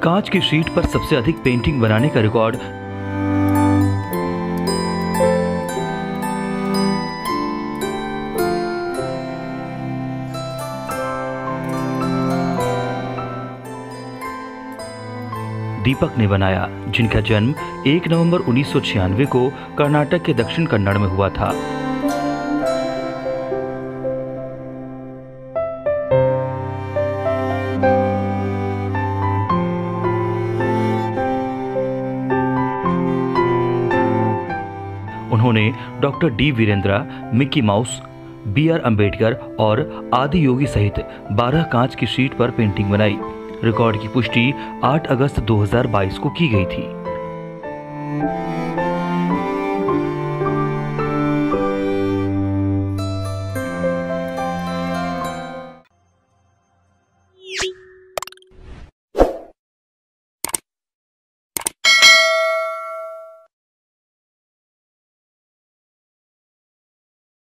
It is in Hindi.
कांच की शीट पर सबसे अधिक पेंटिंग बनाने का रिकॉर्ड दीपक ने बनाया, जिनका जन्म 1 नवंबर 1996 को कर्नाटक के दक्षिण कन्नड़ में हुआ था। उन्होंने doctor D Virendra, Mickey Mouse, B R. Ambedkar और आदि योगी सहित 12 कांच की शीट पर पेंटिंग बनाई। रिकॉर्ड की पुष्टि 8 अगस्त 2022 को की गई थी।